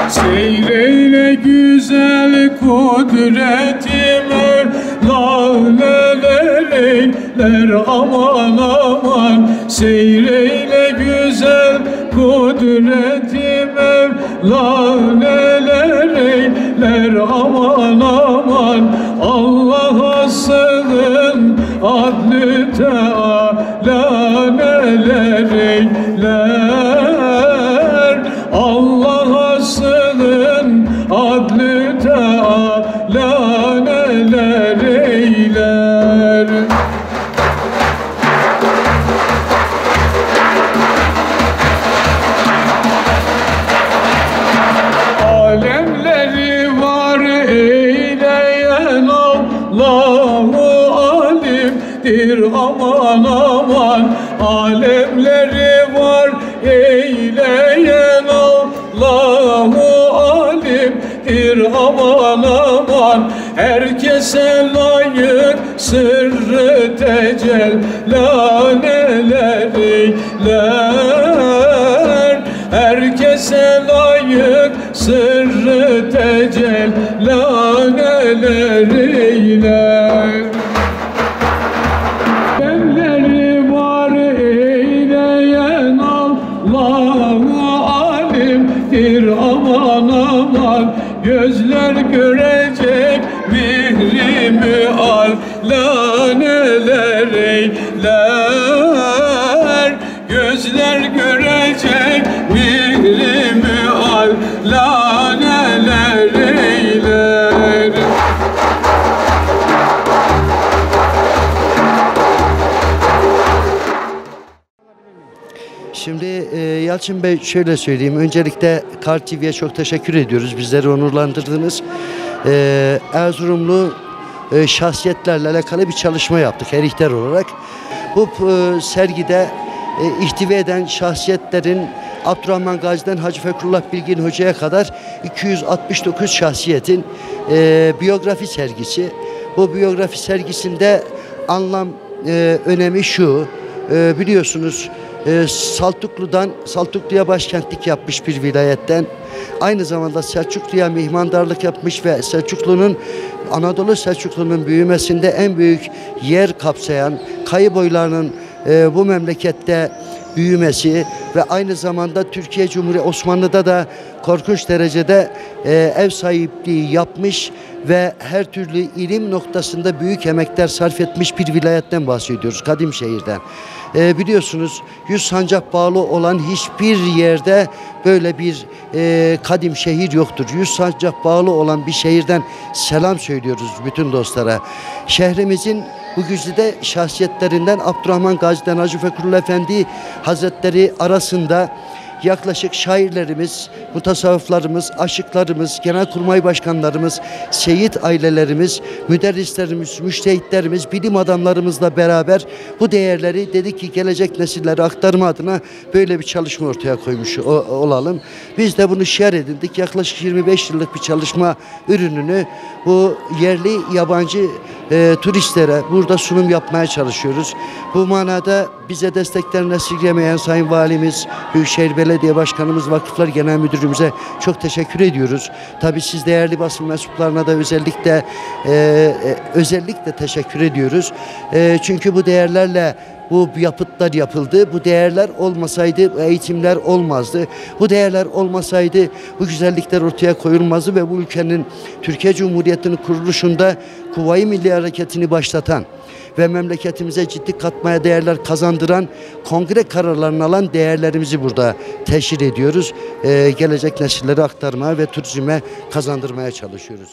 Seyreyle güzel kudreti Mevla, neler eyler aman aman. Seyreyle güzel kudreti Mevla, neler eyler aman aman. Allah'a sığın adlı Teala neler eyler. Allah'a sığın adlı Teala neler eyler. Alemleri var eyleyen Allahu alimdir aman aman. Alemleri var eyleyen Allahu alimdir aman aman. Herkese layık sırrı tecella neler eyler. Herkese layık sırrı tecella neler eyler. Emleri var eyleyen Allahu alimdir aman aman. Gözler görecek mihrimi Allah neler eyler. Gözler görecek mihrimi Allah neler eyler. Şimdi Yalçın Bey şöyle söyleyeyim. Öncelikle Kar TV'ye çok teşekkür ediyoruz. Bizleri onurlandırdınız. Erzurumlu şahsiyetlerle alakalı bir çalışma yaptık her ihtar olarak. Bu sergide ihtiva eden şahsiyetlerin Abdurrahman Gazi'den Hacı Fekrullah Bilgin Hoca'ya kadar 269 şahsiyetin biyografi sergisi. Bu biyografi sergisinde anlam önemi şu. Biliyorsunuz Saltuklu'ya başkentlik yapmış bir vilayetten, aynı zamanda Selçuklu'ya mihmandarlık yapmış ve Anadolu Selçuklu'nun büyümesinde en büyük yer kapsayan Kayı boylarının bu memlekette büyümesi ve aynı zamanda Türkiye Cumhuriyeti Osmanlı'da da korkunç derecede ev sahipliği yapmış ve her türlü ilim noktasında büyük emekler sarf etmiş bir vilayetten bahsediyoruz, kadim şehirden. Biliyorsunuz 100 sancak bağlı olan hiçbir yerde böyle bir kadim şehir yoktur. 100 sancak bağlı olan bir şehirden selam söylüyoruz bütün dostlara. Şehrimizin bu güzide şahsiyetlerinden Abdurrahman Gazi'den Hacı Fekrullah Efendi Hazretleri arasında yaklaşık şairlerimiz, mutasavvıflarımız, aşıklarımız, genelkurmay başkanlarımız, seyit ailelerimiz, müderrislerimiz, müştehitlerimiz, bilim adamlarımızla beraber bu değerleri dedik ki gelecek nesillere aktarma adına böyle bir çalışma ortaya koymuş olalım. Biz de bunu şiar edindik. Yaklaşık 25 yıllık bir çalışma ürününü bu yerli yabancı turistlere burada sunum yapmaya çalışıyoruz. Bu manada bize desteklerini esirgemeyen Sayın Valimiz, Büyükşehir Belediye Başkanımız, Vakıflar Genel Müdürümüze çok teşekkür ediyoruz. Tabii siz değerli basın mensuplarına da özellikle teşekkür ediyoruz. Çünkü bu değerlerle bu yapıtlar yapıldı. Bu değerler olmasaydı bu eğitimler olmazdı. Bu değerler olmasaydı bu güzellikler ortaya koyulmazdı ve bu ülkenin, Türkiye Cumhuriyeti'nin kuruluşunda Kuvayi Milli Hareketi'ni başlatan ve memleketimize ciddi katmaya değerler kazandıran, kongre kararlarını alan değerlerimizi burada teşhir ediyoruz. Gelecek nesillere aktarmaya ve turizme kazandırmaya çalışıyoruz.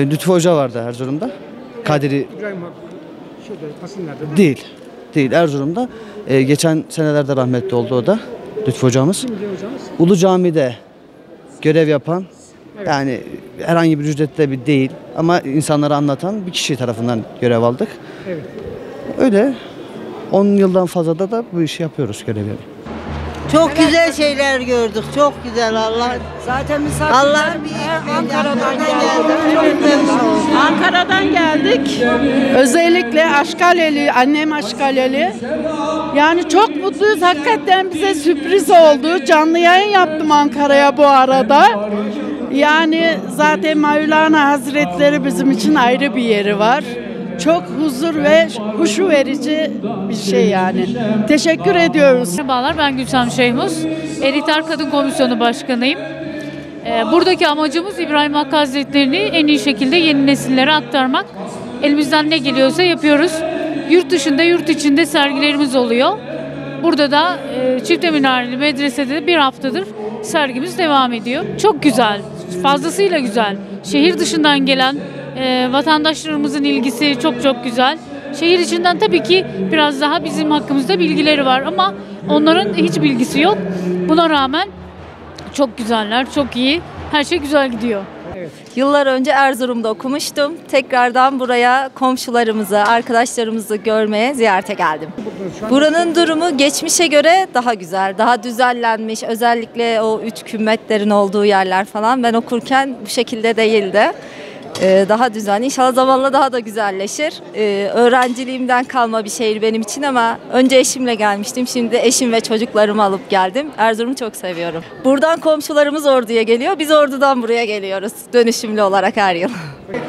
Lütfü Hoca vardı Erzurum'da. Kadiri İbrahim Hakkı. Şurada Pasinler'de. değil. Değil Erzurum'da. Geçen senelerde rahmetli oldu o da. Lütfü hocamız. Kimdi hocamız? Ulu Cami'de görev yapan, yani herhangi bir ücretle bir değil ama insanlara anlatan bir kişi tarafından görev aldık. Evet. Öyle 10 yıldan fazla da bu işi yapıyoruz, görevi. Çok güzel şeyler gördük. Çok güzel Allah. Zaten Allah Ankara'dan geldim. Çok memnunum. Ankara'dan geldik. Özellikle Aşkaleli, annem Aşkaleli. Yani çok mutluyuz. Hakikaten bize sürpriz oldu. Canlı yayın yaptım Ankara'ya bu arada. Yani zaten Mevlana Hazretleri bizim için ayrı bir yeri var. Çok huzur ve huşu verici bir şey yani. Teşekkür ediyoruz. Merhabalar, ben Gülşen Şeyhmus. Eliter Kadın Komisyonu Başkanıyım. Buradaki amacımız İbrahim Hakkı Hazretleri'ni en iyi şekilde yeni nesillere aktarmak. Elimizden ne geliyorsa yapıyoruz. Yurt dışında, yurt içinde sergilerimiz oluyor. Burada da Çifte Minareli Medrese'de bir haftadır sergimiz devam ediyor. Çok güzel, fazlasıyla güzel. Şehir dışından gelen vatandaşlarımızın ilgisi çok çok güzel. Şehir içinden tabii ki biraz daha bizim hakkımızda bilgileri var ama onların hiç bilgisi yok. Buna rağmen çok güzeller, çok iyi. Her şey güzel gidiyor. Yıllar önce Erzurum'da okumuştum. Tekrardan buraya komşularımızı, arkadaşlarımızı görmeye, ziyarete geldim. Buranın durumu geçmişe göre daha güzel, daha düzenlenmiş. Özellikle o 3 kümbetlerin olduğu yerler falan ben okurken bu şekilde değildi. Daha düzenli. İnşallah zamanla daha da güzelleşir. Öğrenciliğimden kalma bir şehir benim için ama önce eşimle gelmiştim. Şimdi eşim ve çocuklarımı alıp geldim. Erzurum'u çok seviyorum. Buradan komşularımız Ordu'ya geliyor. Biz Ordu'dan buraya geliyoruz. Dönüşümlü olarak her yıl.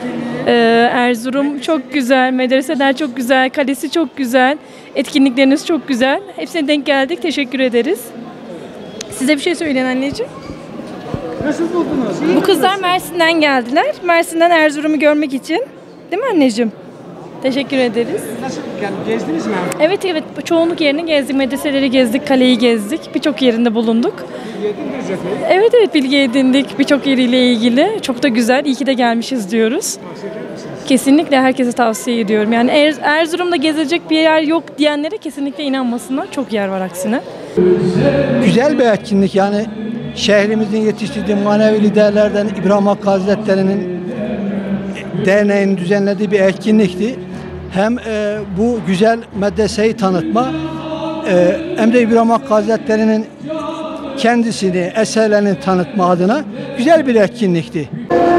Erzurum çok güzel, medreseler çok güzel, kalesi çok güzel, etkinlikleriniz çok güzel. Hepsine denk geldik. Teşekkür ederiz. Size bir şey söyleyin anneciğim. Nasıl buldunuz? Bu kızlar Mersin'den geldiler. Mersin'den Erzurum'u görmek için. Değil mi anneciğim? Teşekkür ederiz. Nasıl yani gezdiniz mi? Evet, çoğunluk yerini gezdik. Medreseleri gezdik, kaleyi gezdik. Birçok yerinde bulunduk. Bilgi edindiniz efendim. Evet, bilgi edindik birçok yeriyle ilgili. Çok da güzel. İyi ki de gelmişiz diyoruz. Tavsiye eder misiniz? Kesinlikle herkese tavsiye ediyorum. Yani Erzurum'da gezilecek bir yer yok diyenlere kesinlikle inanmasınlar. Çok yer var aksine. Güzel bir etkinlik, yani şehrimizin yetiştirdiği manevi liderlerden İbrahim Hakkı Hazretleri'nin derneğinin düzenlediği bir etkinlikti. Hem bu güzel medreseyi tanıtma, hem de İbrahim Hakkı Hazretleri'nin kendisini, eserlerini tanıtma adına güzel bir etkinlikti.